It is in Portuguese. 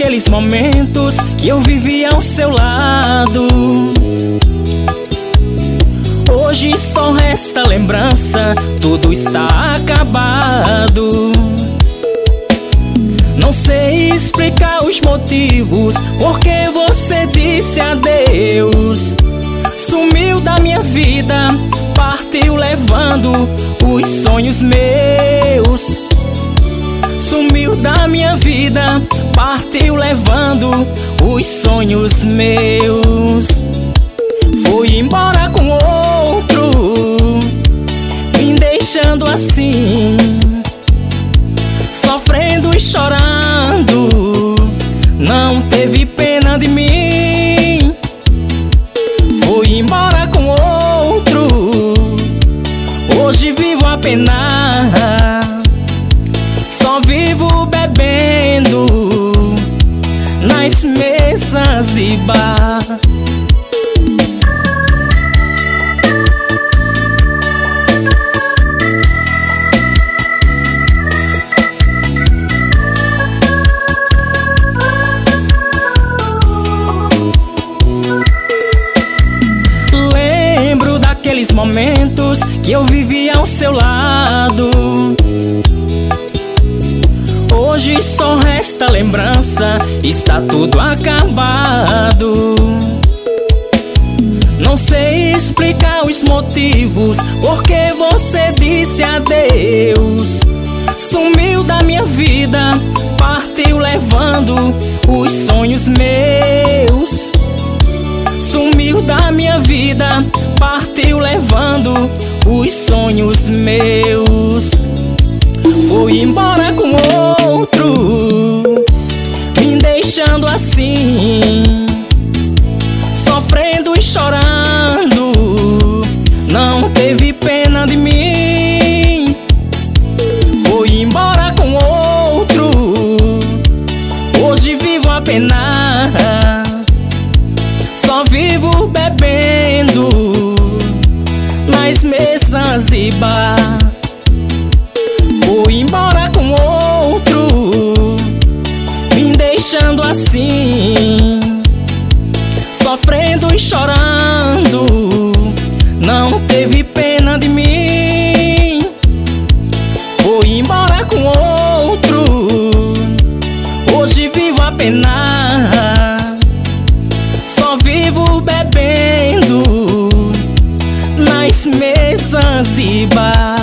daqueles momentos que eu vivia ao seu lado. Hoje só resta lembrança, tudo está acabado. Não sei explicar os motivos porque você disse adeus. Sumiu da minha vida, partiu levando os sonhos meus. Sumiu da minha vida, partiu levando os sonhos meus. Foi embora com outro, me deixando assim, sofrendo e chorando. Não teve pena de mim. Foi embora com outro, hoje vivo a penar. Só vivo bebendo nas mesas de bar. Lembro daqueles momentos que eu vivia ao seu lado. Hoje só resta lembrança, está tudo acabado. Não sei explicar os motivos porque você disse adeus. Sumiu da minha vida, partiu levando os sonhos meus. Sumiu da minha vida, partiu levando os sonhos meus. Foi embora com outro, me deixando assim, sofrendo e chorando. Não teve pena de mim. Foi embora com outro, hoje vivo a penar. Só vivo bebendo nas mesas de bar. Foi embora com outro, me deixando assim, sofrendo e chorando. Não teve pena de mim. Foi embora com outro, hoje vivo a penar. Só vivo bebendo nas mesas de bar.